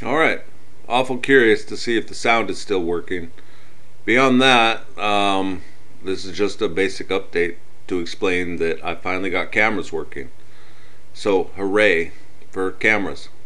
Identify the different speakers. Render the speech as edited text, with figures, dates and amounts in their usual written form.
Speaker 1: Alright, awful curious to see if the sound is still working. Beyond that, this is just a basic update to explain that I finally got cameras working. So, hooray for cameras.